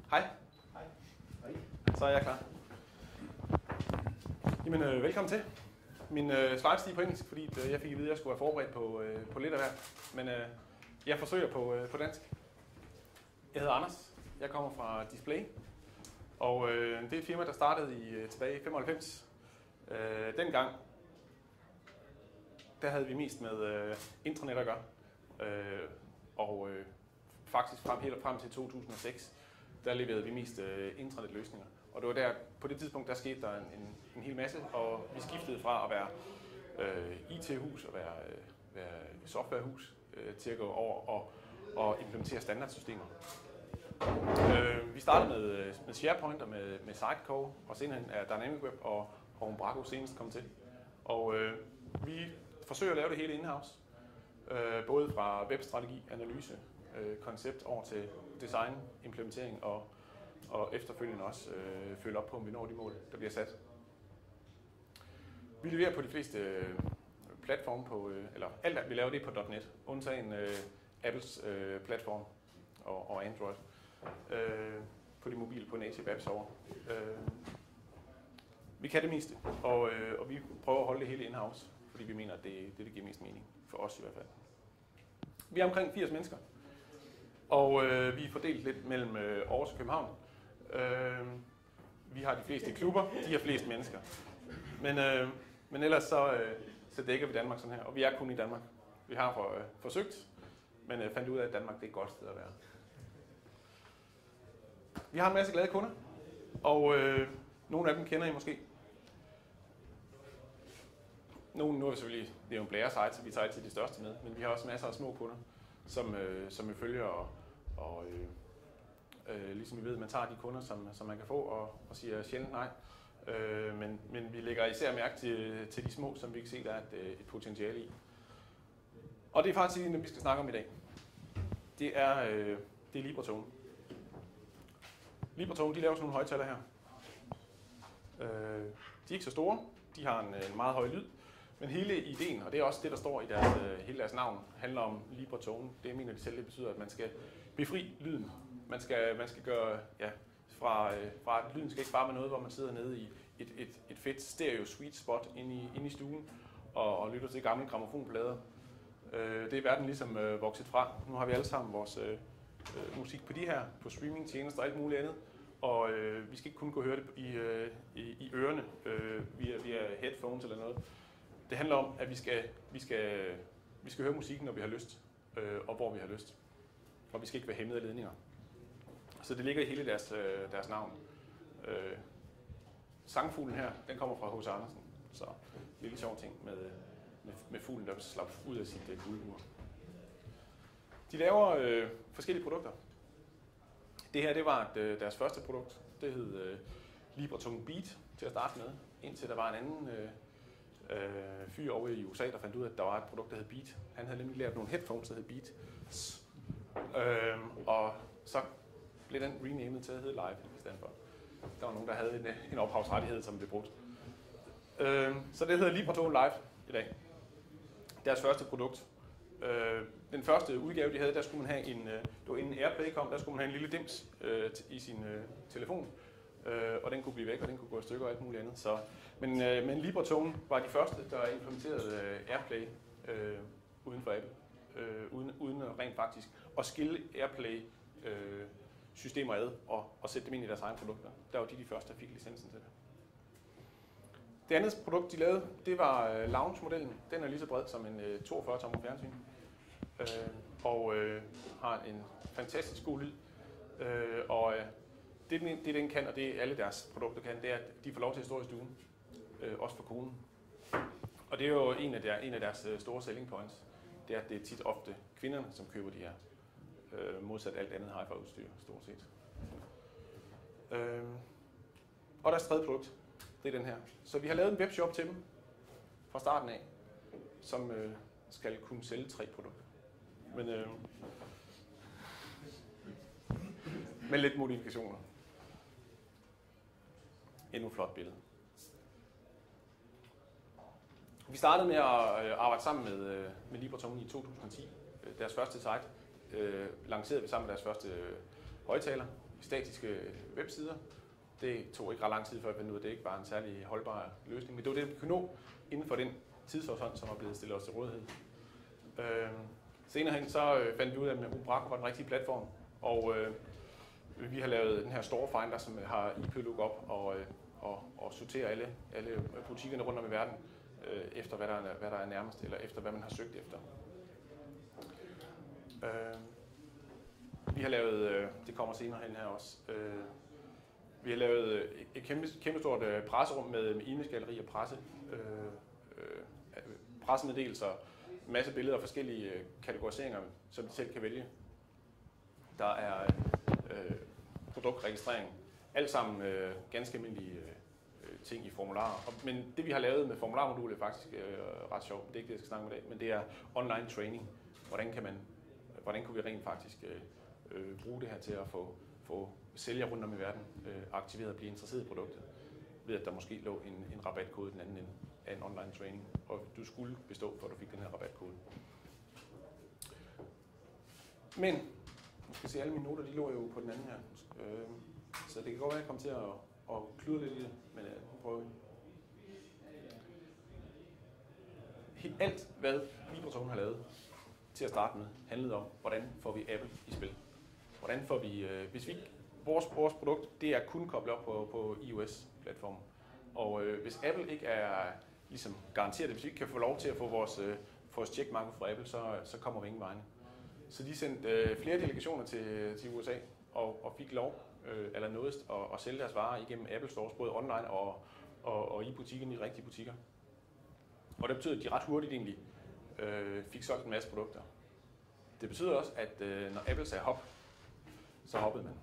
Hej. Hej. Så er jeg klar. Jamen, velkommen til. Min slides er på engelsk, fordi jeg fik at vide, at jeg skulle være forberedt på lidt af hvert. Men jeg forsøger på dansk. Jeg hedder Anders. Jeg kommer fra Display. Og det er et firma, der startede tilbage i 95. Dengang, der havde vi mest med intranet at gøre. Faktisk frem til 2006, der leverede vi mest intranetløsninger. Og det var der, på det tidspunkt, der skete der en hel masse, og vi skiftede fra at være IT-hus og være softwarehus til at gå over og implementere standardsystemer. Vi startede med SharePoint og med Sitecore, og senere er Dynamic Web og Umbraco senest kommet til. Og vi forsøger at lave det hele in-house, både fra webstrategi, analyse, koncept over til design, implementering og efterfølgende også følge op på, om vi når de mål, der bliver sat. Vi leverer på de fleste platforme eller alt vi laver det på .NET, undtagen Apples platform og Android på de mobile på native apps over. Vi kan det meste, og vi prøver at holde det hele in-house, fordi vi mener, at det giver mest mening, for os i hvert fald. Vi er omkring 80 mennesker, og vi er fordelt lidt mellem Aarhus og København. Vi har de fleste klubber, de har flest mennesker. Men ellers så dækker vi Danmark sådan her, og vi er kun i Danmark. Vi har forsøgt, men fandt ud af, at Danmark det er et godt sted at være. Vi har en masse glade kunder, og nogle af dem kender I måske. Nu er vi selvfølgelig, det er jo en blæresite, så vi tager til de største med, men vi har også masser af små kunder, som vi følger, og ligesom vi ved, man tager de kunder, som man kan få, og siger sjældent nej. Men vi lægger især mærke til de små, som vi kan se, der er et potentiale i. Og det er faktisk det, vi skal snakke om i dag. Det er Libra-tone. Libra-tone, de laver sådan nogle højttaler her. De er ikke så store, de har en meget høj lyd, men hele ideen, og det er også det, der står i hele deres navn, handler om Libra-tone. Det mener de selv, det betyder, at man skal befri lyden. Man skal gøre, fra at lyden skal ikke bare være noget, hvor man sidder nede i et fedt stereo sweet spot inde i stuen og lytter til gamle grammofonplader. Det er verden ligesom vokset fra. Nu har vi alle sammen vores musik på de her, på streamingtjenester og alt muligt andet. Og vi skal ikke kun gå og høre det i ørerne via headphones eller noget. Det handler om, at vi skal høre musikken, når vi har lyst, og hvor vi har lyst. Og vi skal ikke være hæmmet af ledninger. Så det ligger i hele deres navn. Sangfuglen her, den kommer fra H.C. Andersen. Så en lille sjov ting med fuglen, der slap ud af sit guldbur. De laver forskellige produkter. Det her, det var deres første produkt. Det hed Libra-tone Beat til at starte med, indtil der var en anden fyr over i USA, der fandt ud af, at der var et produkt, der hed Beat. Han havde nemlig lavet nogle headphones, der hed Beat. Og så blev den renamet til at hedde Live i stedet for. Der var nogen, der havde en ophavsrettighed, som blev brugt. Så det hedder Libra-tone Live i dag. Deres første produkt. Den første udgave, de havde, der skulle man have det var inden AirPlay kom, der skulle man have en lille dims i sin telefon, og den kunne blive væk, og den kunne gå i stykker og alt muligt andet. Men Libra-tone var de første, der implementerede AirPlay uden for Apple, uden rent faktisk at skille AirPlay systemer ad og sætte dem ind i deres egne produkter. Der var de første, der fik licensen til det. Det andet produkt, de lavede, det var lounge-modellen. Den er lige så bred som en 42-tommer fjernsyn. Og har en fantastisk god lyd. Og det den kan, og det alle deres produkter kan, det er, at de får lov til at stå i stuen. Også for konen. Og det er jo en af deres store selling points. Det er, at det er tit ofte kvinderne, som køber de her. Modsat alt andet hi-fi-udstyr, stort set. Og deres tredje produkt, det er den her. Så vi har lavet en webshop til dem fra starten af, som skal kunne sælge 3 produkter. Men med lidt modifikationer. Endnu flot billede. Vi startede med at arbejde sammen med Libra-tone i 2010. Deres første site lancerede vi sammen med deres første højttaler statiske websider. Det tog ikke ret lang tid før jeg fandt ud af, at det ikke var en særlig holdbar løsning, men det var det, vi kunne nå inden for den tidshorisont, som er blevet stillet os til rådighed. Senere hen så fandt vi ud af, at Umbraco var den rigtige platform, og vi har lavet den her store finder, som har IP-lookup og sorterer alle butikkerne rundt om i verden efter hvad der er nærmest, eller efter hvad man har søgt efter. Vi har lavet, det kommer senere hen her også, vi har lavet et kæmpe stort presserum med e-mailsgalleri og pressemeddelelser, en masse billeder og forskellige kategoriseringer, som de selv kan vælge. Der er produktregistrering, alt sammen ganske almindelige ting i formularer. Men det vi har lavet med formularmodulet er faktisk ret sjovt. Det er ikke det, jeg skal snakke om i dag, men det er online training. Hvordan kunne vi rent faktisk bruge det her til at få sælgere rundt om i verden aktiveret og blive interesseret i produktet, ved at der måske lå en rabatkode i den anden ende af en online training, og du skulle bestå, for at du fik den her rabatkode. Men, nu skal se, alle mine noter, de lå jo på den anden her, så det kan godt være, at jeg kommer til at kludre lidt i det, men nu prøver vi. Alt, hvad LibreTone har lavet til at starte med, handlede om, hvordan får vi Apple i spil. Hvordan får vi, hvis vi vores produkt, det er kun koblet op på iOS-platformen. Og hvis Apple ikke er ligesom garanteret, hvis vi ikke kan få lov til at få vores checkmark fra Apple, så kommer vi ingen vegne. Så de sendte flere delegationer til USA og fik lov, eller nåede at sælge deres varer igennem Apple Stores, både online og i butikken, i rigtige butikker. Og det betyder, at de ret hurtigt egentlig fik solgt en masse produkter. Det betyder også, at når Apple sagde hop, så hoppede man.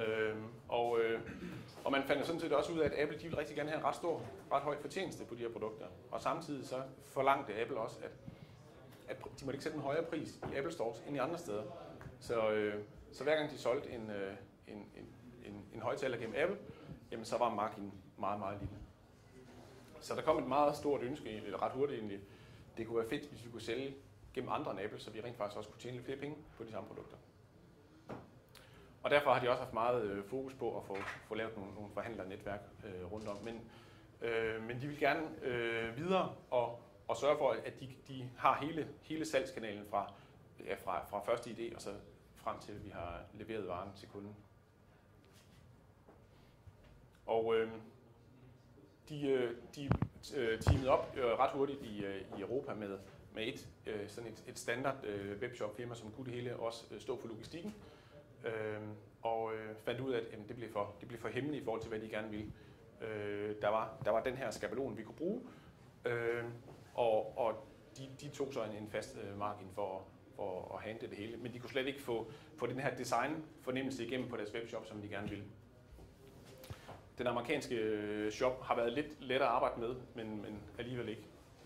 Og man fandt jo sådan set også ud af, at Apple de ville rigtig gerne have en ret høj fortjeneste på de her produkter. Og samtidig så forlangte Apple også, at de måtte ikke sætte en højere pris i Apple Stores end i andre steder. Så hver gang de solgte en højtaler gennem Apple, jamen så var marginen meget, meget lille. Så der kom et meget stort ønske, ret hurtigt egentlig. Det kunne være fedt, hvis vi kunne sælge gennem andre end Apple, så vi rent faktisk også kunne tjene lidt flere penge på de samme produkter. Og derfor har de også haft meget fokus på at få lavet nogle forhandlernetværk rundt om. Men de vil gerne videre og sørge for, at de har hele salgskanalen fra første idé og så frem til, at vi har leveret varen til kunden. Og de teamede op ret hurtigt i Europa med et standard webshop-firma, som kunne det hele også stå for logistikken. Og fandt ud af, at det blev for hemmeligt i forhold til, hvad de gerne ville. Der var den her skabelon, vi kunne bruge, og de tog så en fast margin for at handle det hele. Men de kunne slet ikke få den her design-fornemmelse igennem på deres webshop, som de gerne ville. Den amerikanske shop har været lidt lettere at arbejde med, men alligevel ikke.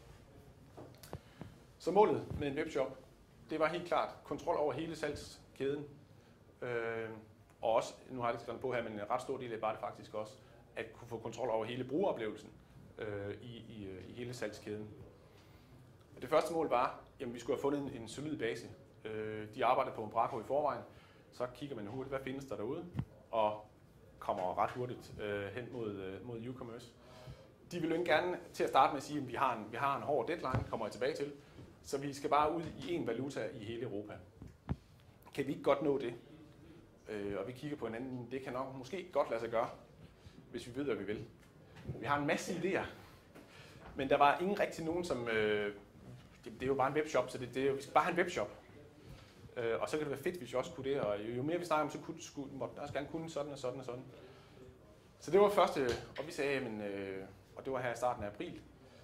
Så målet med en webshop, det var helt klart kontrol over hele salgskæden. Og også, nu har jeg det skrevet på her, men en ret stor del af bare det faktisk også, at kunne få kontrol over hele brugeroplevelsen i hele salgskæden. Det første mål var, at vi skulle have fundet en solid base. De arbejdede på Umbraco i forvejen, så kigger man hurtigt, hvad findes der derude, og kommer ret hurtigt hen mod uCommerce. De vil jo gerne til at starte med at sige, at vi har en hård deadline, kommer jeg tilbage til, så vi skal bare ud i én valuta i hele Europa. Kan vi ikke godt nå det? Og vi kigger på hinanden, det kan nok måske godt lade sig gøre, hvis vi ved, hvad vi vil. Vi har en masse idéer, men der var ingen rigtig nogen, som... det er jo bare en webshop, så vi skal bare have en webshop. Og så kan det være fedt, hvis vi også kunne det, og jo mere vi snakker om, så måtte der også gerne kunne sådan og sådan og sådan. Så det var første, og vi sagde, og det var her i starten af april,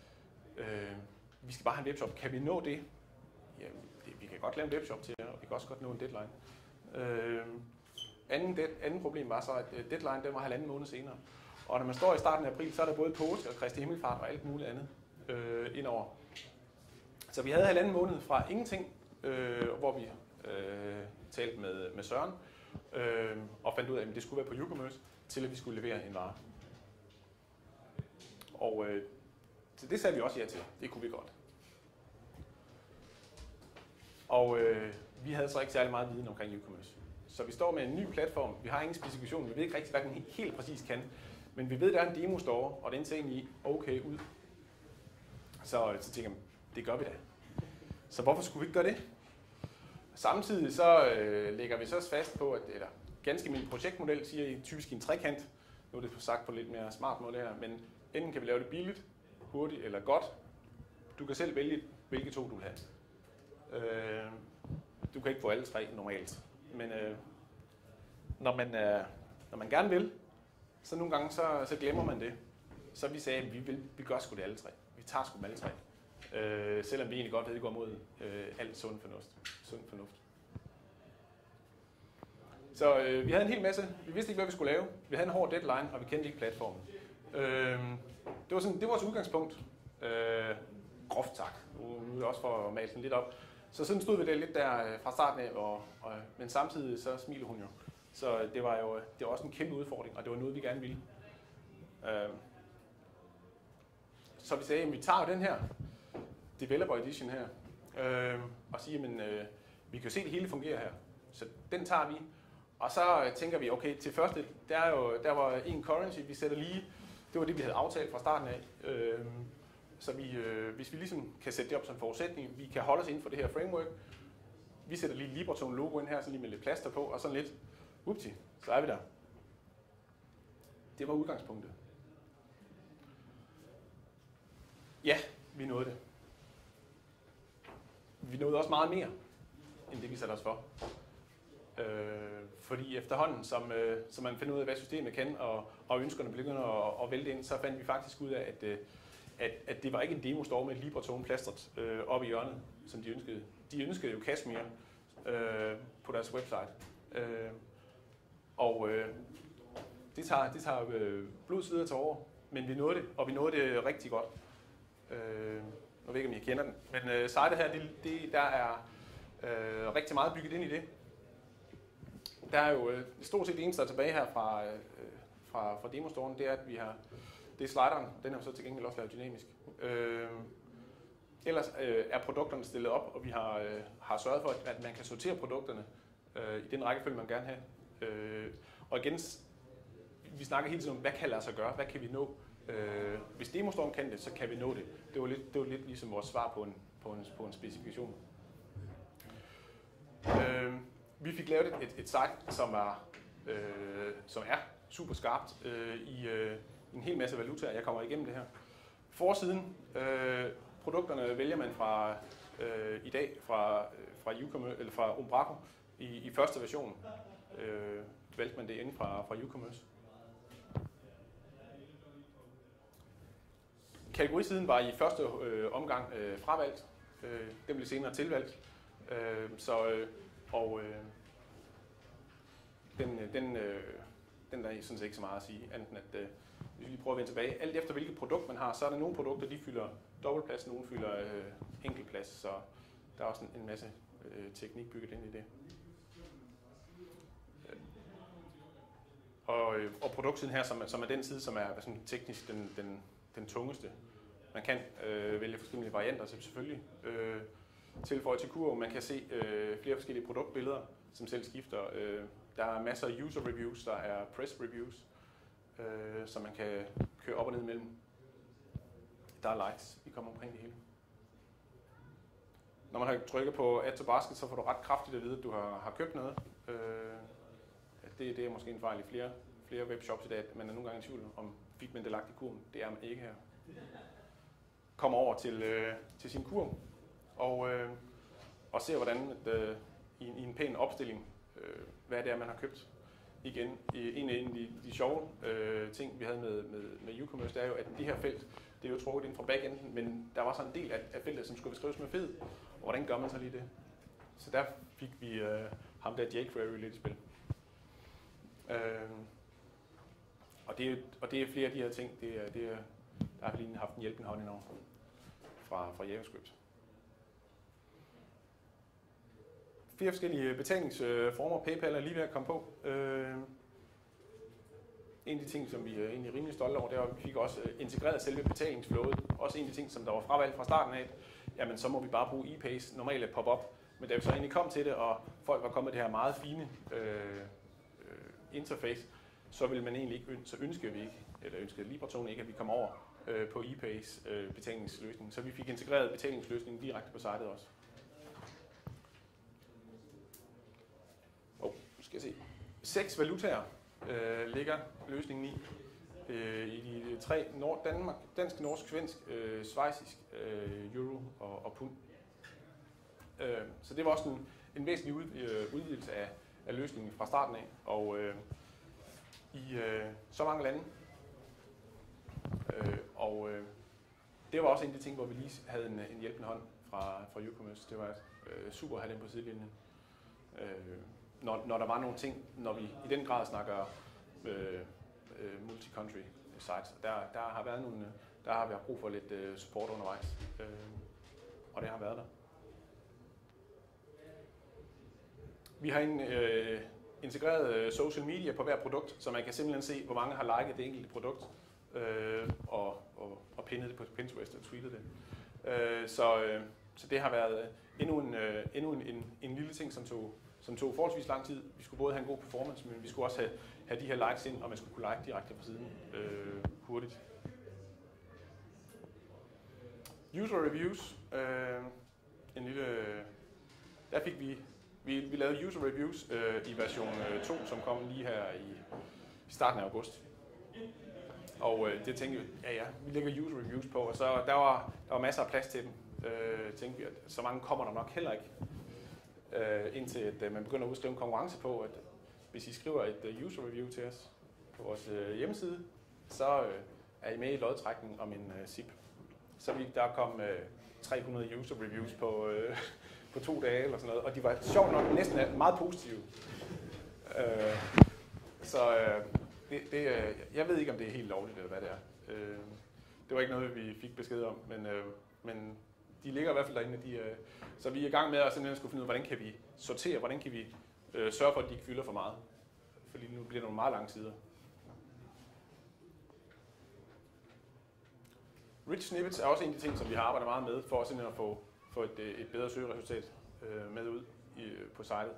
vi skal bare have en webshop. Kan vi nå det? Ja, vi kan godt lave en webshop til jer, og vi kan også godt nå en deadline. Anden problem var så, at deadline den var 1,5 måned senere. Og når man står i starten af april, så er der både påske og Kristi Himmelfart og alt muligt andet indover. Så vi havde 1,5 måned fra ingenting, hvor vi talte med Søren og fandt ud af, at det skulle være på uCommerce, til at vi skulle levere en vare. Og så det sagde vi også ja til. Det kunne vi godt. Og vi havde så ikke særlig meget viden omkring uCommerce. Så vi står med en ny platform, vi har ingen specifikation, vi ved ikke rigtig, hvad den helt præcis kan, men vi ved, der er en demo store, og den ser egentlig okay ud. Så tænker jeg, det gør vi da. Så hvorfor skulle vi ikke gøre det? Samtidig så lægger vi så fast på, at eller ganske min projektmodel siger I typisk en trekant. Nu er det sagt på lidt mere smart måde her, men enten kan vi lave det billigt, hurtigt eller godt. Du kan selv vælge, hvilke to du vil have. Du kan ikke få alle tre normalt, men når man gerne vil, så nogle gange så glemmer man det. Så vi sagde, at vi gør sgu det alle tre. Vi tager sgu dem alle tre. Selvom vi egentlig godt ved, at det går mod alt sund fornuft. Så vi havde en hel masse. Vi vidste ikke, hvad vi skulle lave. Vi havde en hård deadline, og vi kendte ikke platformen. Det var vores udgangspunkt. Groft sagt. Nu er det også for at male den lidt op. Så sådan stod vi der lidt der fra starten af, men samtidig så smiler hun jo. Så det var også en kæmpe udfordring, og det var noget, vi gerne ville. Så vi sagde, at vi tager den her Developer Edition her, og siger, at vi kan jo se, at det hele fungerer her. Så den tager vi, og så tænker vi, okay, til første, der var en currency, vi sætter lige, det var det, vi havde aftalt fra starten af. Så hvis vi ligesom kan sætte det op som forudsætning, vi kan holde os inden for det her framework, vi sætter lige Libretone logo ind her, så lige med lidt plaster på, og sådan lidt, upti, så er vi der. Det var udgangspunktet. Ja, vi nåede det. Vi nåede også meget mere, end det vi satte os for. Fordi efterhånden, som man finder ud af, hvad systemet kan, og ønskerne begynder at vælte ind, så fandt vi faktisk ud af, at det var ikke en demo-store med et Libretone plastret oppe i hjørnet, som de ønskede. De ønskede jo Kashmir på deres website. Det tager blod, sved og tårer, men vi nåede det, og vi nåede det rigtig godt. Nu ved jeg ikke, om I kender den, men sitet her, der er rigtig meget bygget ind i det. Der er jo stort set det eneste, der er tilbage her fra demostoren, det er, at vi har, det er slideren, den er jo så til gengæld også lavet dynamisk. Ellers er produkterne stillet op, og vi har sørget for, at man kan sortere produkterne i den rækkefølge, man gerne have. Og igen, vi snakker hele tiden om, hvad kan lade sig gøre, hvad kan vi nå? Hvis demostoren kan det, så kan vi nå det. Det var lidt ligesom vores svar på en specifikation. Vi fik lavet et site, som er super skarpt i en hel masse valutaer. Jeg kommer igennem det her. Forsiden, produkterne vælger man fra i dag fra uCommerce eller fra Umbraco i første version. Valgte man det inden fra uCommerce. Kategorisiden var i første omgang fravalgt. Den blev senere tilvalgt. Den der er sådan set ikke så meget at sige, andet end at hvis vi prøver at vende tilbage. Alt efter hvilket produkt man har, så er der nogle produkter, de fylder dobbeltplads, nogle fylder enkeltplads, så der er også en masse teknik bygget ind i det. Og produktsiden her, som er den side, som er teknisk den tungeste. Man kan vælge forskellige varianter, så selvfølgelig tilføje til kurven. Man kan se flere forskellige produktbilleder, som selv skifter. Der er masser af user reviews, der er press reviews, som man kan køre op og ned imellem. Der er likes, vi kommer omkring det hele. Når man har trykket på Add to Basket, så får du ret kraftigt at vide, at du har købt noget. Det er måske en fejl i flere webshops i dag, at man er nogle gange i tvivl om, fik man det lagt i kurven. Det er man ikke her. Kommer over til sin kurv og ser, hvordan i en pæn opstilling, hvad det er, man har købt. Igen, en af de sjove ting, vi havde med uCommerce, det er jo, at det her felt, det er jo trukket ind fra backenden, men der var så en del af feltet, som skulle beskrives med fed. Og hvordan gør man så lige det? Så der fik vi ham der jQuery lidt i spil. Og det er flere af de her ting, der har vi lige haft en hjælpende hånd indover fra JavaScript. Flere forskellige betalingsformer. PayPal er lige ved at komme på. En af de ting, som vi er egentlig rimelig stolte over, det var, at vi fik også integreret selve betalingsflowet. Også en af de ting, som der var fravalgt fra starten af, jamen så må vi bare bruge ePays, normale pop-up, Men da vi så egentlig kom til det, og folk var kommet med det her meget fine interface, så ville man egentlig ikke, så ønskede vi ikke, eller ønskede Libra-togen ikke, at vi kom over på ePays betalingsløsning. Så vi fik integreret betalingsløsningen direkte på sitet også. Skal jeg se. 6 valutaer ligger løsningen i. I de 3 Danmark, dansk, norsk, svensk, schweizisk, euro og pund. Så det var også en væsentlig udvidelse af løsningen fra starten af. Og i så mange lande. Det var også en af de ting, hvor vi lige havde en hjælpende hånd fra uCommerce. Det var super at have dem på sidelinjen. Når der var nogle ting, når vi i den grad snakker multi-country sites, der har været brug for lidt support undervejs, og det har været der. Vi har integreret social media på hver produkt, så man kan simpelthen se, hvor mange har liket det enkelte produkt, og pinnet det på Pinterest og tweetet det. Så det har været endnu en lille ting, som tog forholdsvis lang tid. Vi skulle både have en god performance, men vi skulle også have de her likes ind, og man skulle kunne like direkte fra siden hurtigt. User reviews. Der fik vi lavede user reviews i version 2, som kom lige her i starten af august. Og det tænkte vi, vi lægger user reviews på, og så der var masser af plads til dem. Tænkte vi, at så mange kommer der nok heller ikke. Indtil at man begynder at udskrive en konkurrence på, at hvis I skriver et user review til os på vores hjemmeside, så er I med i lodtrækningen om en zip. Så der kom 300 user reviews på 2 dage eller sådan noget, og de var sjovt nok næsten meget positive. Jeg ved ikke, om det er helt lovligt eller hvad det er. Det var ikke noget, vi fik besked om, men de ligger i hvert fald derinde. Så vi er i gang med at simpelthen skulle finde ud af, hvordan kan vi sortere, hvordan kan vi sørge for, at de ikke fylder for meget. Fordi nu bliver det nogle meget lange sider. Rich snippets er også en af de ting, som vi har arbejdet meget med, for simpelthen at få et bedre søgeresultat med ud på sitet.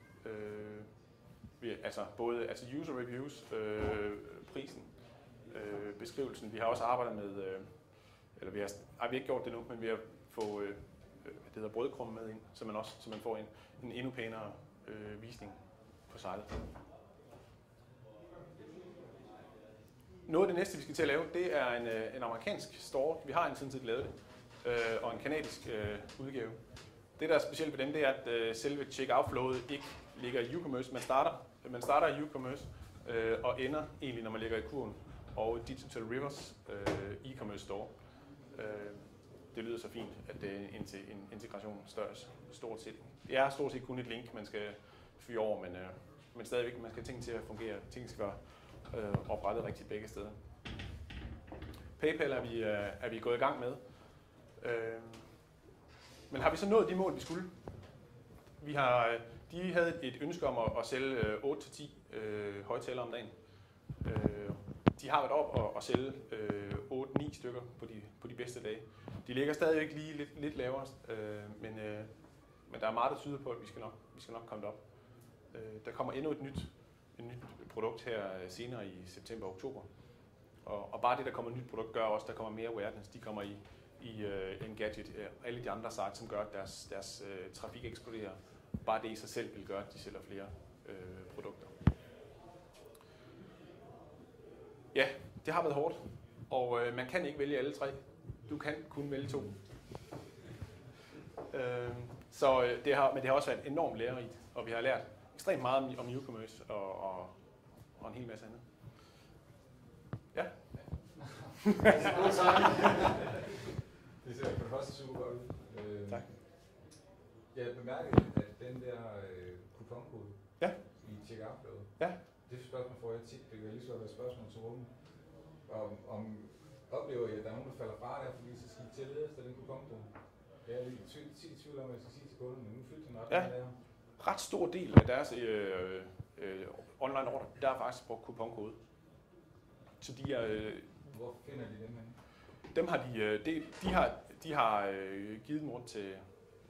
Både user reviews, prisen, beskrivelsen. Vi har også arbejdet med, eller vi har ikke gjort det nu, men vi har fået det hedder brødkrumme med ind, så man får en endnu pænere visning på sitet. Noget af det næste, vi skal til at lave, det er en amerikansk store. Vi har sådan set lavet det, og en kanadisk udgave. Det, der er specielt ved dem, det er, at selve checkout-flowet ikke ligger i uCommerce. Man starter i uCommerce og ender egentlig, når man ligger i kurven, og Digital Rivers e-commerce store. Det lyder så fint, at det er en integration stort set. Det er stort set kun et link, man skal fyre over, men stadigvæk, man skal have ting til at fungere. Ting skal være oprettet rigtigt begge steder. PayPal er vi gået i gang med. Men har vi så nået de mål, vi skulle? De havde et ønske om at sælge 8-10 højtalere om dagen. De har været op og sælge 8-9 stykker på de bedste dage. De ligger stadigvæk lige lidt lavere, men der er meget, der tyder på, at vi skal nok komme derop. Der kommer endnu et nyt produkt her senere i september og oktober. Og bare det, der kommer et nyt produkt, gør også, at der kommer mere awareness. De kommer i Engadget og alle de andre sites, som gør, at deres trafik eksploderer. Bare det i sig selv vil gøre, at de sælger flere produkter. Ja, det har været hårdt, og man kan ikke vælge alle 3. Du kan kun vælge 2. Men det har også været enormt lærerigt, og vi har lært ekstremt meget om uCommerce og en hel masse andet. Ja. Det ser for det første super godt ud. Tak. Jeg bemærkede, at den der kuponkode i checkout-flowet, det spørgsmål får jeg tit. Det kan lige så være spørgsmål til rummet. Om oplever I, at der er nogen, der falder fra der, fordi så skal I tillede efter den kuponkode? Jeg er lidt i tvivl om, hvad jeg skal sige til kunden, men nu fyldte den op med det her. Ret stor del af deres online order, der er faktisk brugt kuponkode. Så de er... Hvor finder de dem henne? Dem har de har givet dem rundt til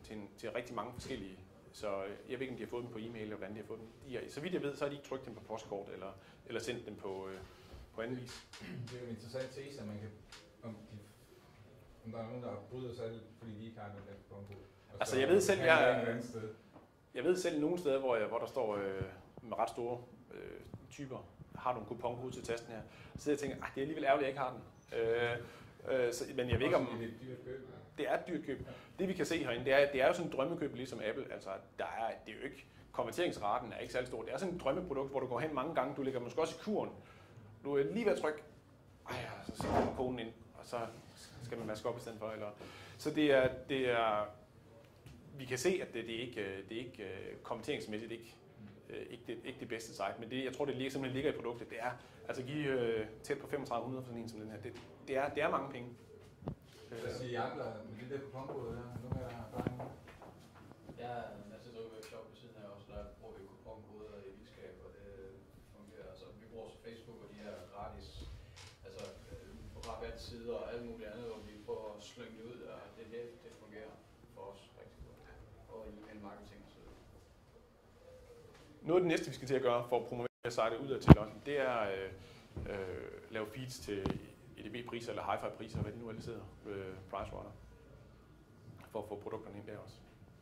til rigtig mange forskellige. Så jeg ved ikke, om de har fået dem på e-mail, eller hvordan de har fået dem. Så vidt jeg ved, så har de ikke trykt dem på postkort, eller sendt dem på anden vis. Det er jo en interessant tese, at man kan, om der er nogen, der bryder sig, fordi de ikke har den der kuponkode. Altså jeg ved selv nogle steder, hvor der står med ret store typer, har du en kuponkode til tasten her, så jeg tænker, det er alligevel ærgerligt, at jeg ikke har den. Men jeg ved ikke om... Det er et dyrt køb. Det er et dyrt køb. Det vi kan se herinde, det er jo sådan et drømmekøb ligesom Apple. Altså, det er jo ikke... Konverteringsraten er ikke særlig stor. Det er sådan et drømmeprodukt, hvor du går hen mange gange. Du ligger måske også i kuren. Du er lige ved at trykke. Så sætter koden ind, og så skal man vaske op i stedet for. Så det er... Vi kan se, at det er ikke konverteringsmæssigt ikke det bedste site, men jeg tror, det simpelthen ligger i produktet. Det er altså give tæt på 3500 for sådan en som den her. Det er mange penge. Hvad siger I andre med det der kuponkode der? Nu er jeg erfaring med. Jeg er en masse webshop ved siden af også, der bruger vi kuponkoder i vildskab, og det fungerer. Altså, vi bruger så Facebook og de her gratis, altså rabatsider og alt muligt andet, hvor vi prøver at slynge det ud, og det fungerer for os rigtig godt. Og i en marketing og så videre. Noget af det næste, vi skal til at gøre for at promovere sitet udad til os, det er lave feeds til EDB-priser eller hi-fi-priser, hvad det nu ellers hedder, Pricewater, for at få produkterne ind der også.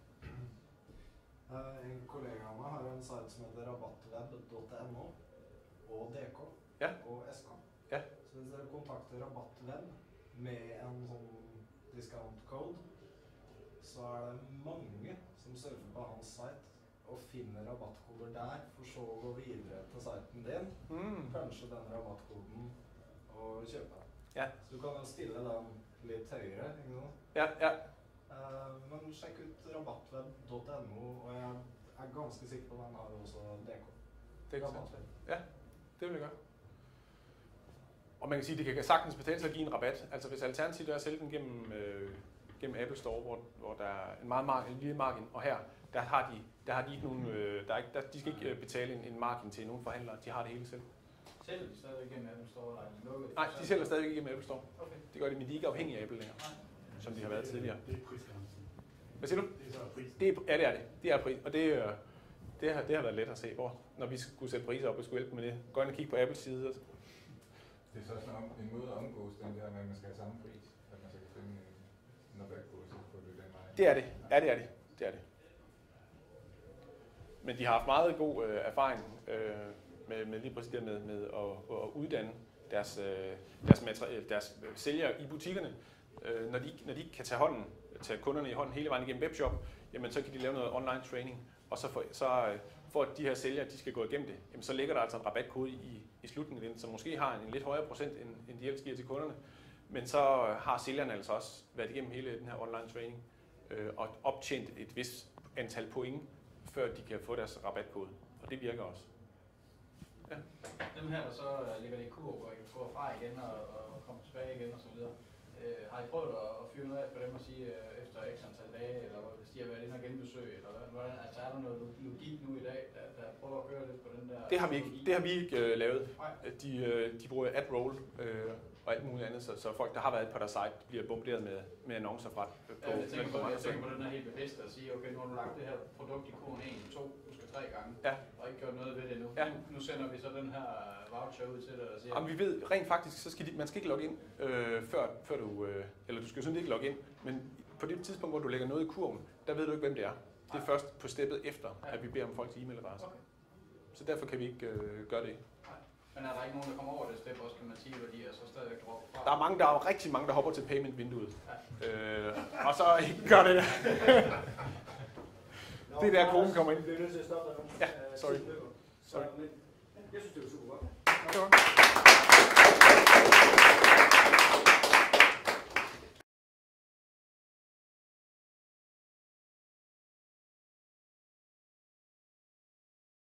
En kollega av meg har en site som heter rabatweb.no og DK og SK. Ja. Så hvis dere kontakter Rabattweb med en sånn discount code, så er det mange som surfer på hans site og finner rabattkoder der, for så å gå videre til siten din, kanskje den rabattkoden, og kjøpe den. Ja. Så du kan jo stille den litt høyere, ikke sant? Ja. Men sjekk ut rabattweb.no, og jeg er ganske sikker på at den har også DK. Rabattweb. Ja, det vil jeg gøre. Og man kan sige, at det kan sagtens betale sig at give en rabat. Altså hvis alternativet er at sælge den gennem Apple Store, hvor der er en lille margin, og her, der har de ikke nogen, de skal ikke betale en margin til nogen forhandlere, de har det hele selv. Sælger de stadigvæk gennem Apple Store, eller er de lukket? Nej, de sælger stadigvæk gennem Apple Store. Okay. Det gør de, men de er ikke afhængige af Apple længere, som de har været tidligere. Det er prisgrænsen. Hvad siger du? Det er så pris. Ja, det er det. Det er pris, og det har været let at se, når vi skulle sætte priser op og skulle hjælpe med det. Gå ind og kigge på Apples side. Det er så sådan en måde at omgås den der med, at man skal have samme pris, at man så kan finde en rabatkode, så får du den vej. Det er det. Ja, det er det. Men de har haft meget god erfaring med lige præcis det med at uddanne deres sælgere i butikkerne. Når de kan tage kunderne i hånden hele vejen igennem webshop, jamen så kan de lave noget online training, og så for at de her sælgere de skal gå igennem det, jamen så ligger der altså en rabatkode i slutningen af den, som måske har en lidt højere procent, end de ellers giver til kunderne. Men så har sælgerne altså også været igennem hele den her online training og optjent et vist antal point, før de kan få deres rabatkode. Og det virker også. Ja. Dem her, der så ligger det i kur, hvor I kan gå fra igen og komme tilbage igen og så videre. Har I prøvet at fyre noget af på dem og sige efter x antal dage, eller hvis de har været inde og genbesøge, eller hvordan? Altså er der noget logik nu i dag, der prøver at køre lidt på den der? Det har vi ikke lavet. De bruger AdRoll og alt muligt andet, så folk, der har været på deres site, bliver bombarderet med annoncer fra jeg tænker på den her helt bevidst at sige, okay, nu har du lagt det her produkt i kurven 1, 2, måske 3 gange, og ikke gjort noget ved det nu. Ja. Nu sender vi så den her voucher ud til dig og siger... Jamen, vi ved rent faktisk, så skal man skal ikke logge ind, før du... eller du skal sådan ikke logge ind, men på det tidspunkt, hvor du lægger noget i kurven, der ved du ikke, hvem det er. Det er først på steppet efter, at vi beder om folks e-mailadresse. Okay. Så derfor kan vi ikke gøre det. Men er der ikke nogen, der kommer over det step også, kan man sige, værdier, så stadigvæk droppe fra? Der er rigtig mange, der hopper til payment-vinduet. Ja. Og så ikke gør det. Det er der, koden kommer ind. Vi er nødt til at stoppe dig nu. Ja, sorry. Jeg synes, det var super godt. Det var godt.